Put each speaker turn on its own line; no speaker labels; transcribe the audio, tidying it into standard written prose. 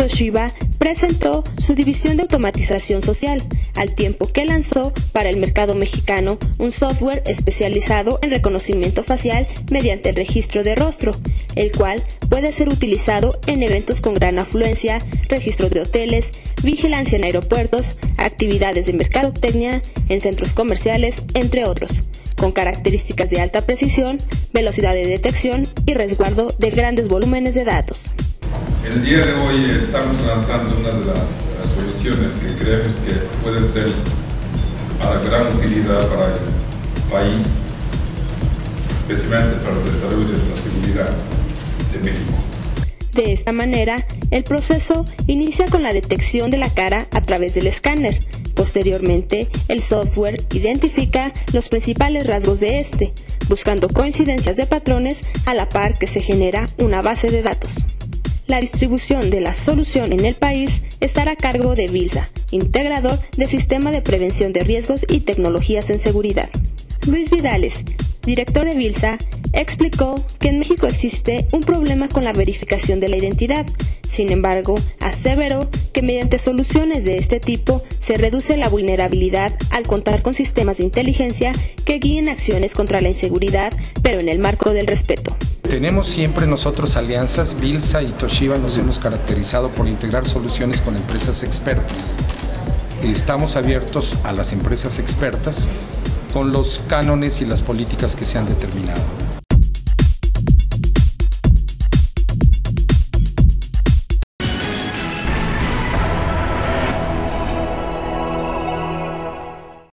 Toshiba presentó su división de automatización social, al tiempo que lanzó para el mercado mexicano un software especializado en reconocimiento facial mediante el registro de rostro, el cual puede ser utilizado en eventos con gran afluencia, registro de hoteles, vigilancia en aeropuertos, actividades de mercadotecnia, en centros comerciales, entre otros, con características de alta precisión, velocidad de detección y resguardo de grandes volúmenes de datos.
El día de hoy estamos lanzando una de las soluciones que creemos que pueden ser para gran utilidad para el país, especialmente para el desarrollo de la seguridad de México.
De esta manera, el proceso inicia con la detección de la cara a través del escáner. Posteriormente, el software identifica los principales rasgos de este, buscando coincidencias de patrones a la par que se genera una base de datos. La distribución de la solución en el país estará a cargo de Vilsa, integrador de Sistema de Prevención de Riesgos y Tecnologías en Seguridad. Luis Vidales, director de Vilsa, explicó que en México existe un problema con la verificación de la identidad. Sin embargo, aseveró que mediante soluciones de este tipo se reduce la vulnerabilidad al contar con sistemas de inteligencia que guíen acciones contra la inseguridad, pero en el marco del respeto.
Tenemos siempre nosotros alianzas. Vilsa y Toshiba nos hemos caracterizado por integrar soluciones con empresas expertas. Estamos abiertos a las empresas expertas con los cánones y las políticas que se han determinado.